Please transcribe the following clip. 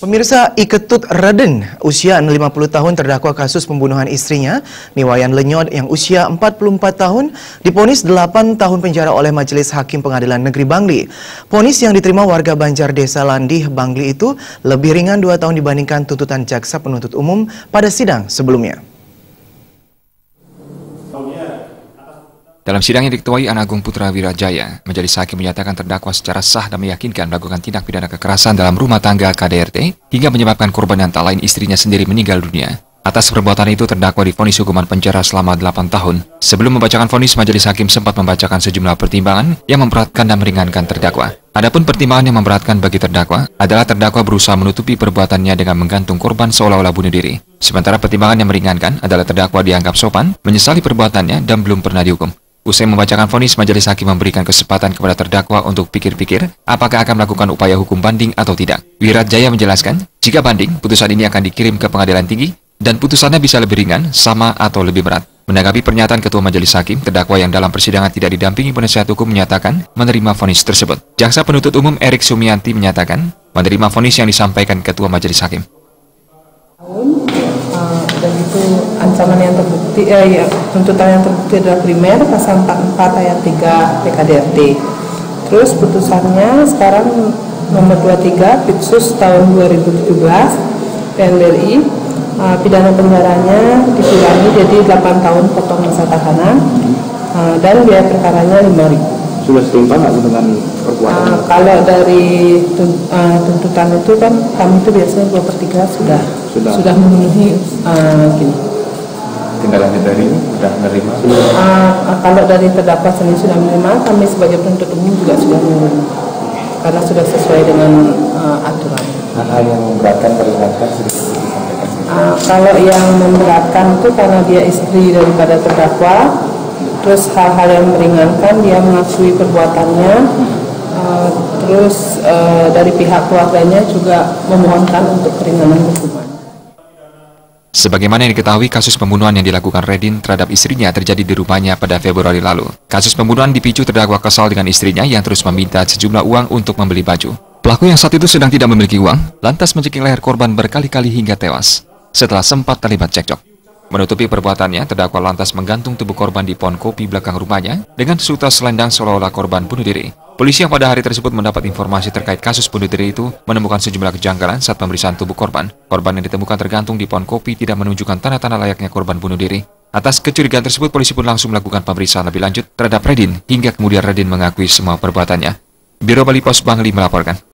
Pemirsa, Iketut Raden, usia 50 tahun terdakwa kasus pembunuhan istrinya, Niwayan Lenyod yang usia 44 tahun, divonis 8 tahun penjara oleh Majelis Hakim Pengadilan Negeri Bangli. Vonis yang diterima warga Banjar Desa Landih, Bangli itu lebih ringan 2 tahun dibandingkan tuntutan jaksa penuntut umum pada sidang sebelumnya. Dalam sidang yang diketuai An Agung Putra Wirajaya, Majelis Hakim menyatakan terdakwa secara sah dan meyakinkan melakukan tindak pidana kekerasan dalam rumah tangga KDRT hingga menyebabkan korban yang tak lain istrinya sendiri meninggal dunia. Atas perbuatan itu terdakwa divonis hukuman penjara selama 8 tahun. Sebelum membacakan vonis, Majelis Hakim sempat membacakan sejumlah pertimbangan yang memberatkan dan meringankan terdakwa. Adapun pertimbangan yang memberatkan bagi terdakwa adalah terdakwa berusaha menutupi perbuatannya dengan menggantung korban seolah-olah bunuh diri. Sementara pertimbangan yang meringankan adalah terdakwa dianggap sopan, menyesali perbuatannya dan belum pernah dihukum. Usai membacakan vonis, Majelis Hakim memberikan kesempatan kepada terdakwa untuk pikir-pikir apakah akan melakukan upaya hukum banding atau tidak. Wirajaya menjelaskan, jika banding, putusan ini akan dikirim ke Pengadilan Tinggi dan putusannya bisa lebih ringan, sama atau lebih berat. Menanggapi pernyataan Ketua Majelis Hakim, terdakwa yang dalam persidangan tidak didampingi penasihat hukum menyatakan menerima vonis tersebut. Jaksa penuntut umum Erik Sumianti menyatakan menerima vonis yang disampaikan Ketua Majelis Hakim. Dan itu ancaman yang terbukti, tuntutan yang terbukti adalah primer pasal 44 ayat 3 PKDRT. Terus putusannya sekarang nomor 23 Pitsus tahun 2017 PNBRI, pidana penjaranya dikurangi jadi 8 tahun potong masa tahanan dan biaya perkaranya 5.000. Sudah setimpal nggak dengan perbuatan? Kalau dari tuntutan itu kan kami itu biasanya 2/3 sudah memenuhi gini. Tinggal lanjut dari ini sudah menerima? Kalau dari terdakwa sendiri sudah menerima, kami sebagai penuntut umum juga sudah menerima karena sudah sesuai dengan aturan. Hal yang memberatkan meringankan sudah disampaikan. Kalau yang memberatkan itu karena dia istri daripada terdakwa. Terus hal-hal yang meringankan dia mengakui perbuatannya, terus dari pihak keluarganya juga memohonkan untuk keringanan hukuman. Sebagaimana yang diketahui, kasus pembunuhan yang dilakukan Redin terhadap istrinya terjadi di rumahnya pada Februari lalu. Kasus pembunuhan dipicu terdakwa kesal dengan istrinya yang terus meminta sejumlah uang untuk membeli baju. Pelaku yang saat itu sedang tidak memiliki uang, lantas mencekik leher korban berkali-kali hingga tewas setelah sempat terlibat cekcok. Menutupi perbuatannya, terdakwa lantas menggantung tubuh korban di pohon kopi belakang rumahnya dengan suta selendang seolah-olah korban bunuh diri. Polisi yang pada hari tersebut mendapat informasi terkait kasus bunuh diri itu menemukan sejumlah kejanggalan saat pemeriksaan tubuh korban. Korban yang ditemukan tergantung di pohon kopi tidak menunjukkan tanda-tanda layaknya korban bunuh diri. Atas kecurigaan tersebut, polisi pun langsung melakukan pemeriksaan lebih lanjut terhadap Redin hingga kemudian Redin mengakui semua perbuatannya. Biro Bali Pos Bangli melaporkan.